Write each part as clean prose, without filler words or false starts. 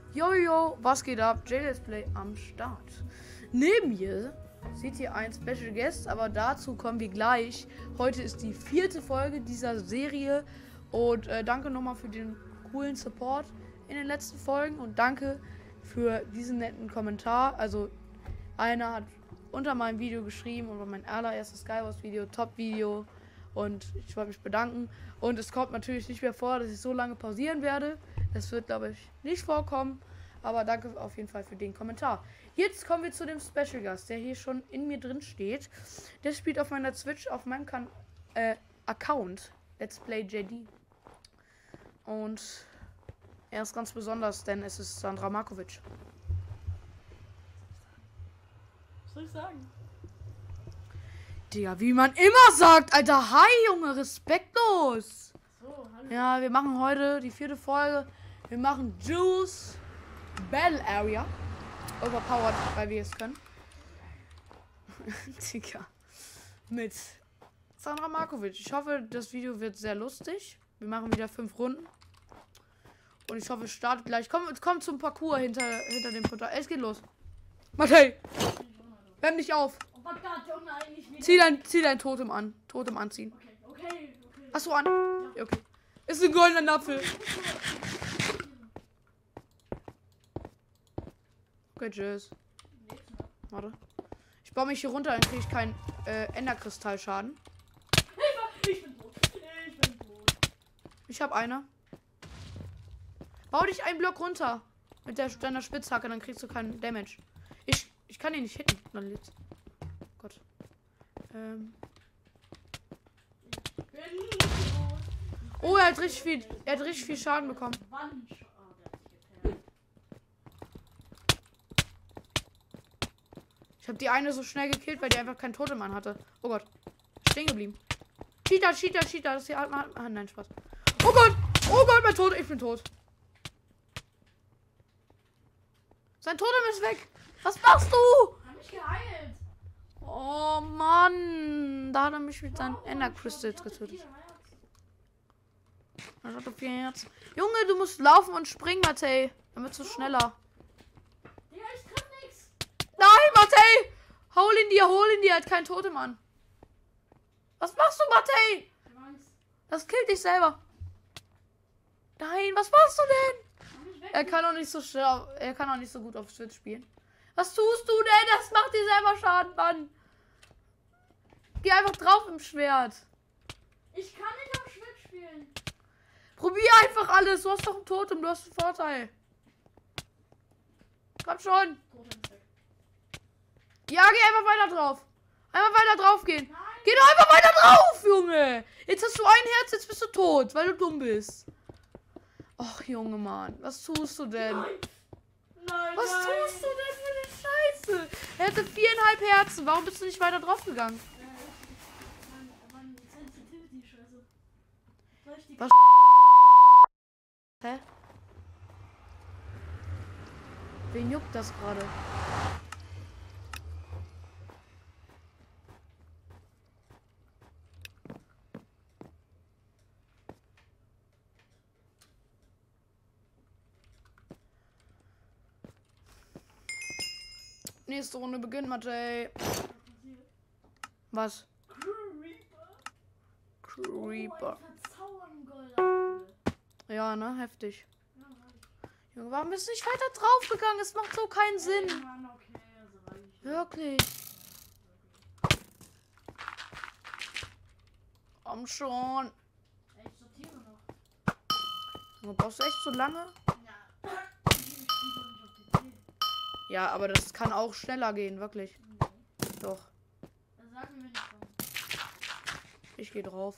Jojo, was geht ab? J-Let's Play am Start. Neben mir seht ihr einen Special Guest, aber dazu kommen wir gleich. Heute ist die 4. Folge dieser Serie und danke nochmal für den coolen Support in den letzten Folgen und danke für diesen netten Kommentar. Also einer hat unter meinem Video geschrieben und war mein allererstes Skywars Video, Top-Video, und ich wollte mich bedanken. Und es kommt natürlich nicht mehr vor, dass ich so lange pausieren werde. Das wird, glaube ich, nicht vorkommen. Aber danke auf jeden Fall für den Kommentar. Jetzt kommen wir zu dem Special Gast, der hier schon in mir drin steht. Der spielt auf meiner Twitch, auf meinem Account, Let's Play JD. Und er ist ganz besonders, denn es ist Sandra Markovic. Was soll ich sagen? Digga, wie man immer sagt, Alter, hi Junge, respektlos. So, hallo. Ja, wir machen heute die 4. Folge. Wir machen Juice Battle Area. Overpowered, weil wir es können. Digga. Mit Sandra Markovic. Ich hoffe, das Video wird sehr lustig. Wir machen wieder 5 Runden. Und ich hoffe, es startet gleich. Komm zum Parcours hinter dem Portal. Es geht los. Matej! Wärm dich auf. Oh Gott, Junge, eigentlich wieder. Zieh dein Totem an. Totem anziehen. Okay. Hast du an? Ja, okay. Ist ein goldener Apfel. Okay, tschüss. Warte. Ich baue mich hier runter, dann kriege ich keinen Enderkristallschaden. Ich bin tot. Ich habe eine. Bau dich einen Block runter. Mit deiner Spitzhacke, dann kriegst du keinen Damage. Ich kann ihn nicht hitten. Gott. Oh, er hat richtig viel Schaden bekommen. Ich habe die eine so schnell gekillt, weil die einfach kein Totem an hatte. Oh Gott. Stehen geblieben. Cheater. Das ist hier halt mal. Ah, nein, Spaß. Oh Gott, mein Tod. Ich bin tot. Sein Totem ist weg. Was machst du? Hab mich geheilt. Oh Mann. Da hat er mich mit seinen Ender Crystals getötet. Er hat 4 Herzen. Junge, du musst laufen und springen, Matej. Dann wirst du schneller. Digga, ich triff nix. Nein, Matej! Hol ihn dir. Er hat kein Totem an. Was machst du, Matej? Das killt dich selber. Nein, was machst du denn? Er kann auch nicht so schnell, er kann auch nicht so gut auf Switch spielen. Was tust du denn? Das macht dir selber Schaden, Mann. Geh einfach drauf im Schwert. Ich kann nicht am Schwert spielen. Probier einfach alles. Du hast doch ein Totem, du hast einen Vorteil. Komm schon. Ja, geh einfach weiter drauf. Einfach weiter drauf gehen. Nein. Geh doch einfach weiter drauf, Junge. Jetzt hast du ein Herz, jetzt bist du tot, weil du dumm bist. Och, Junge, Mann. Was tust du denn? Nein. Was tust du denn für eine Scheiße? Er hatte 4,5 Herzen. Warum bist du nicht weiter drauf gegangen? Mann, Sensitivity-Scheiße. Soll ich die Was? Hä? Wen juckt das gerade? Nächste Runde beginnt, Matej. Was? Creeper. Ja, ne? Heftig. Junge, warum bist du nicht weiter drauf gegangen? Es macht so keinen Sinn. Wirklich. Komm schon. Du brauchst echt so lange? Ja, aber das kann auch schneller gehen, wirklich. Doch. Ich gehe drauf.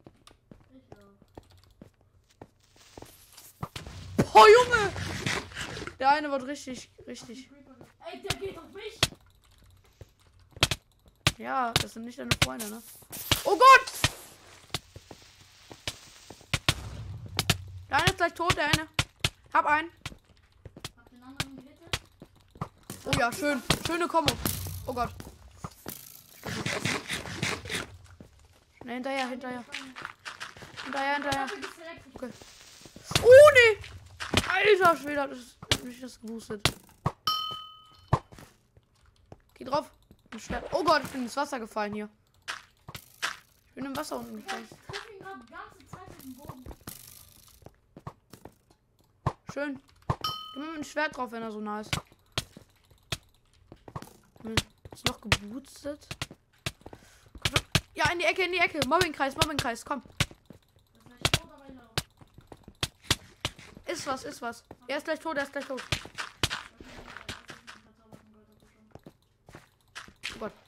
Oh, Junge! Der eine wird richtig. Ey, der geht auf mich. Ja, das sind nicht deine Freunde, ne? Oh Gott! Der eine ist gleich tot, der eine. Hab einen. Hab den anderen gehittet. Oh ja, schön. Schöne Kombo. Oh Gott. Schnell hinterher. Okay. Oh, nee. Alter Schwede, hat mich das geboostet. Geh drauf. Oh Gott, ich bin ins Wasser gefallen hier. Ich bin im Wasser unten gefallen. Ich treffe ihn gerade die ganze Zeit auf den Boden. Schön. Gib mir ein Schwert drauf, wenn er so nah ist. Ist noch geboostet. Ja, in die Ecke, in die Ecke. Mobbingkreis, Mobbingkreis, komm. Das ist gleich tot, aber ich laufe. Ist was, ist was. Er ist gleich tot, er ist gleich tot. Oh Gott.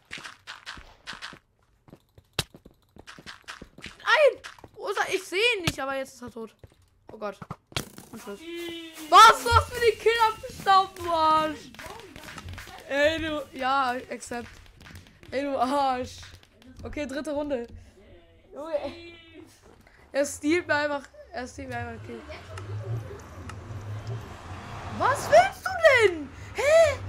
Nein! Rosa, ich sehe ihn nicht, aber jetzt ist er tot. Oh Gott. Und Schluss. Was? Du hast mir den Kill abgestaubt, du Arsch. Ey, du. Ja, accept. Ey, du Arsch. Okay, dritte Runde. Junge, ey. Er stealt mir einfach. Okay. Was willst du denn? Hä?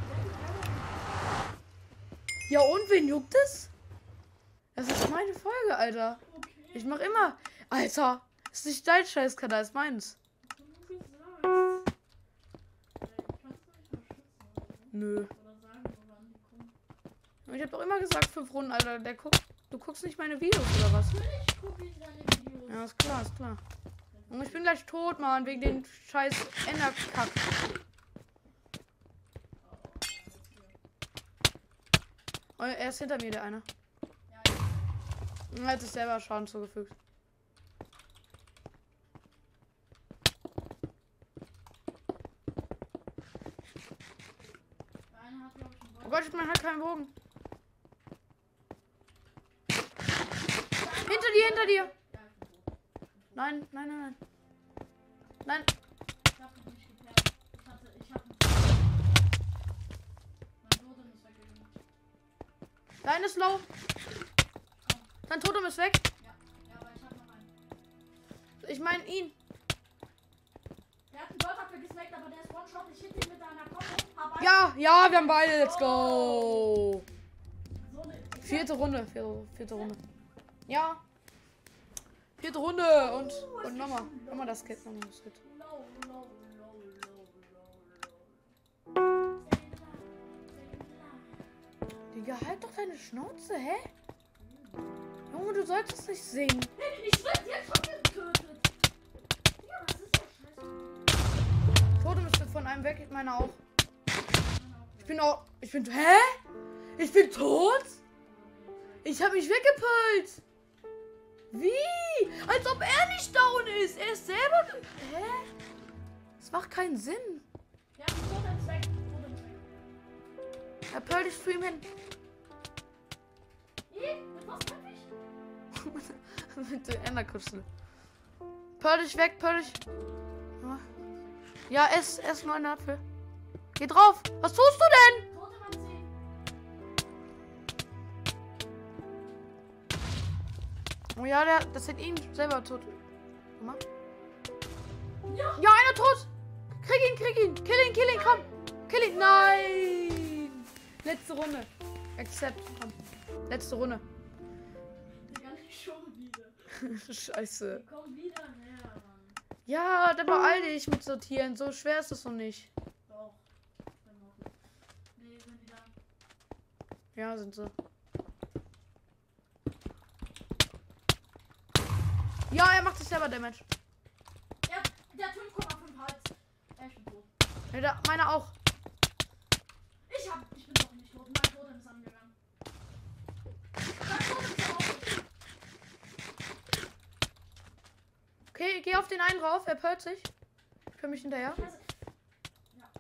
Ja, und wen juckt es? Das ist meine Folge, Alter. Ich mach immer. Alter, ist nicht dein Scheißkanal, ist meins. Nö. Ich hab doch immer gesagt, 5 Runden, Alter. Du guckst nicht meine Videos, oder was? Ja, ist klar, ist klar. Und ich bin gleich tot, Mann, wegen den scheiß Enderkack. Oh, er ist hinter mir, der eine. Er hat sich selber Schaden zugefügt. Oh Gott, ich bin halt keinen Bogen. Hinter dir! Nein, nein, nein, nein. Nein. Ich hab dich nicht geklärt. Ich hab mein Totem ist weggegangen. Dein ist low. Dein Totem ist weg. Ja, aber ich hab noch einen. Ich meine ihn. Der hat einen Goldapfel gesnackt, aber der ist One-Shot. Ich hit ihn mit einer Combo. Ja, wir haben beide. Let's go. So eine Vierte Runde. Ja. Vierte Runde. Und nochmal das Kit. Digga, halt doch deine Schnauze, hä? Junge, du solltest nicht singen. Ich werd jetzt schon getötet. Ja, was ist der Scheiß? Totem ist von einem weg, ich meine auch. Hä? Ich bin tot? Ich habe mich weggepult. Wie? Als ob er nicht down ist. Er ist selber... Hä? Das macht keinen Sinn. Ja, Totem ist weg. Er pölt dich für ihn hin. Mit was kann ich? Mit der Enderküste. Pöl dich weg, pöl dich. Ja, ess nur einen Apfel. Geh drauf. Was tust du denn? Totem am See. Oh ja, das hat ihn selber tot. Guck mal. Ja. Ja, einer tot. Krieg ihn. Kill ihn, komm. Kill ihn. Nein. Letzte Runde. Accept. Komm. Letzte Runde. Digga, nicht schon wieder. Scheiße. Komm wieder her, Mann. Ja, dann beeil dich mit sortieren. So schwer ist es noch nicht. Doch. Nee, sind die da. Ja, sind sie. Ja, er macht sich selber Damage. Ja, der hat 5,5 Hals. Er ist schon tot. Ja, meiner auch. Ich bin doch nicht tot. Mein Totem ist angegangen. Mein Totem ist auch tot. Okay, geh auf den einen drauf. Er pölt sich. Ich pöl mich hinterher. Scheiße. Ja.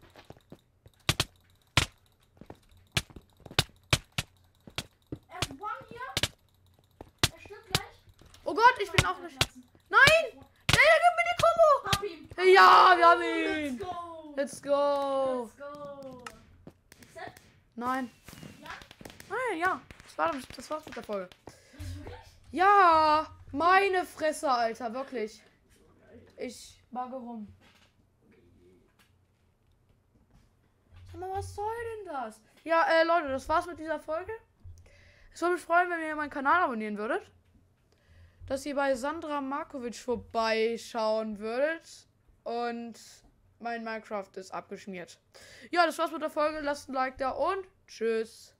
Er ist one hier. Er stirbt gleich. Oh Gott, ich bin auch nicht. Nein! Der gibt mir die Kombo! Hab ihn. Ja, wir haben ihn! Let's go. Let's go! Let's go. Accept? Nein. Ja? Nein, ja. Das war's mit der Folge. Das ist wirklich? Ja! Meine Fresse, Alter, wirklich. Ich mag rum. Sag mal, was soll denn das? Ja, Leute, das war's mit dieser Folge. Ich würde mich freuen, wenn ihr meinen Kanal abonnieren würdet. Dass ihr bei Sandra Markovic vorbeischauen würdet. Und mein Minecraft ist abgeschmiert. Ja, das war's mit der Folge. Lasst ein Like da und tschüss.